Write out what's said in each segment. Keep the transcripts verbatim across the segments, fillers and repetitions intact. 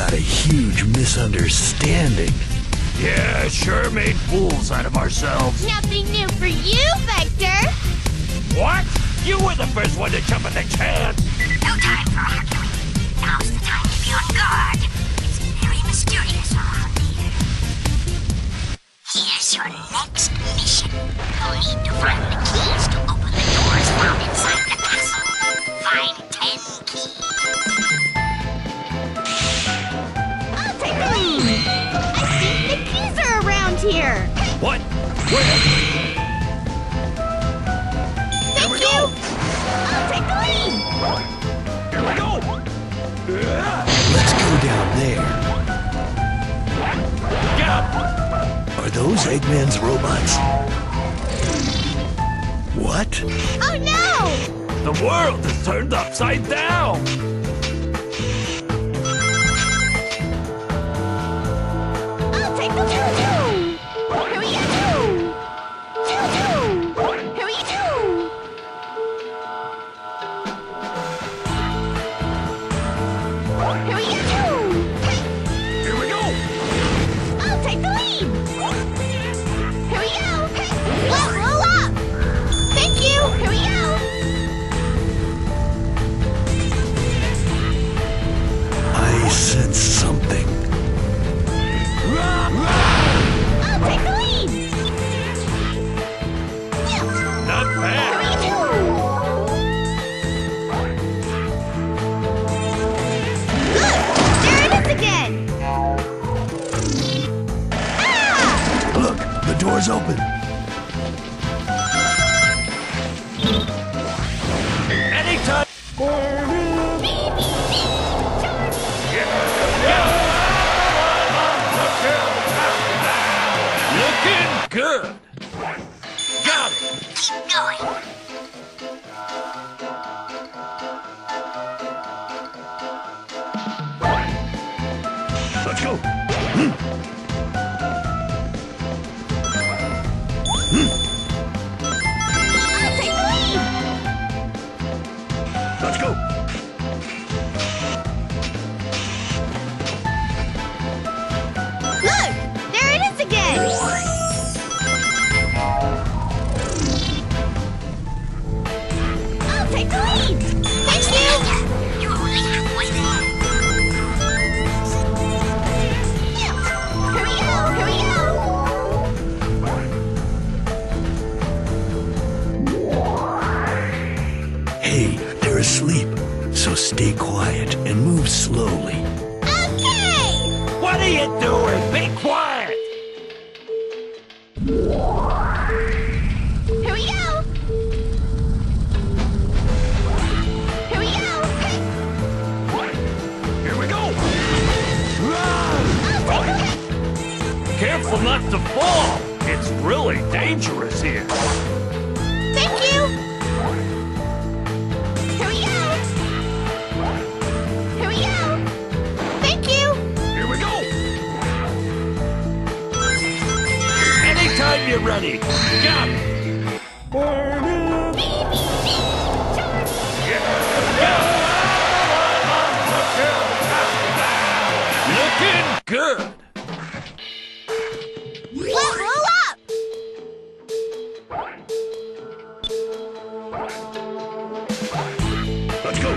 got a huge misunderstanding. Yeah, sure made fools out of ourselves. Nothing new for you, Vector. What? You were the first one to jump at the chance. No time for arguing. Now's the time to be on guard. It's very mysterious around here. Here's your next mission. You'll need to find the keys to open the doors found inside the castle. Find ten keys. I'll take the lead. I think the keys are around here. What? Where? Thank you. I'll take the lead. Here we go! Let's go down there. Yeah! Are those Eggman's robots? What? Oh no! The world is turned upside down! I'll take the choo-choo. Here we go. Choo-choo. Here we go. Here we go. Here we go! I'll take the lead. Here we go. Well, roll up. Thank you. Here we go. I sense something. I'll take the lead. Not Here bad! we go. Look, there it is again. Ah! Look, the door's open. Anytime! Looking good! Got it! Keep going. Let's go! I'll take the lead. Let's go! Look, there it is again. I'll take the lead. Thank you. You're only halfway there. Here we go. Here we go. Hey, they're asleep. So stay quiet and move slowly. Okay. What are you doing? Be quiet! Here we go. Here we go. Here we go! I'll take the lead. Careful not to fall! It's really dangerous here! Thank you. Here we go. Here we go. Thank you. Here we go! Anytime you're ready! Got it! Looking good! Well, roll up. Let's go!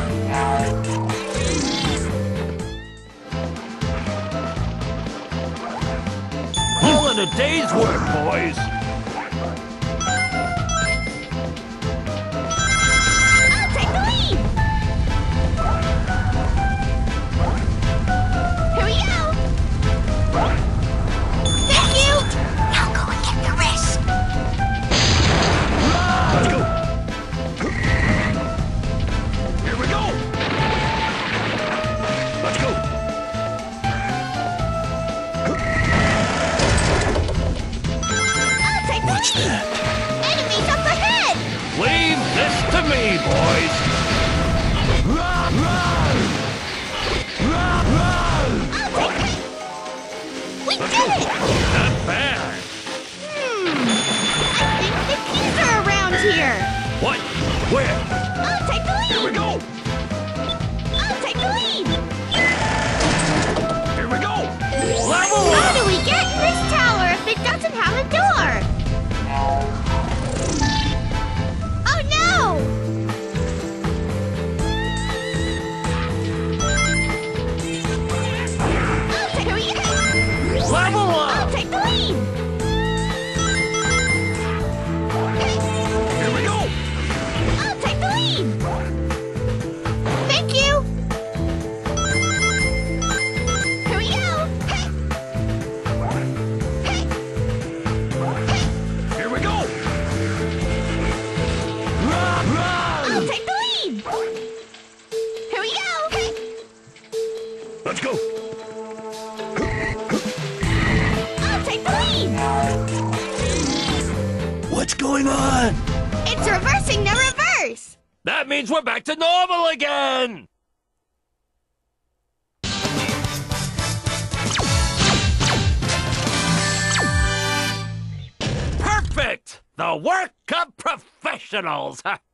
All in a day's work, boys! I'll take the lead. Here we go. Thank you. Now go and get the rest. Let's go! Here we go! Let's go! I'll take the What's lead. that? Enemies up ahead. Leave this to me, boys! Run! Run! Run! Run! I'll take the lead. We Let's did go! it. Not bad! Hmm. I think the keys are around here. What? Where? I'll take the lead. Here we go! I'll take the lead. found a door! Oh no! I'll take, here we go! Level up! I'll take the lead! Here we go! I'll take the lead! Thank you! Here we go! Hey! Hey! Hey! Here we go! Run, I'll run! take the lead! Here we go! Hey! Let's go. I'll take the lead! What's going on? It's reversing the reverse! That means we're back to normal again! Perfect! The work of professionals!